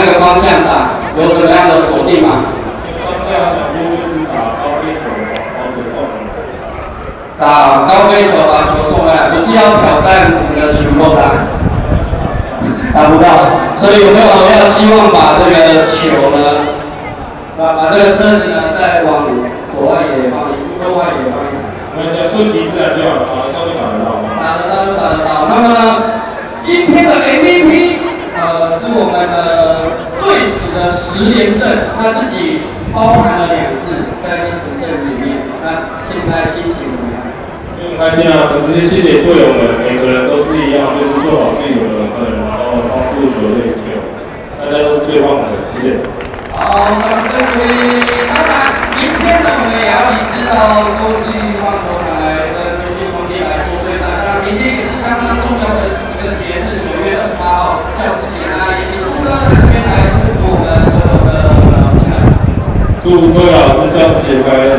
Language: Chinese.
那个方向打，有什么样的锁定吗？ 方向想说就是打高飞球，把球送回来。 打高飞球把球送回来，不是要挑战我们的许梦达，打不到。所以有没有要希望把这个球呢，把这个车子呢再往左外野方向、右外野方向？ 我们讲顺其自然就好了，打得到就打得到。 打得到就打得到。那么呢，今天的 MVP 是我们的队史的10连胜，他自己包含了2次在第10胜里面。那现在心情怎么样？ 很开心啊！可是谢谢队友们，每个人都是一样，就是做好自己的本分，然后帮助球队赢球，大家都是最棒的，谢谢。 好，掌声鼓励。当然，明天呢，我们也要移师到洲际棒球场来跟洲际兄弟来做对战。当然，明天也是相当重要的一个节日，9月28号教师节。那也请朱哥在这边来祝福我们所有的老师们。 祝各位老师教师节快乐！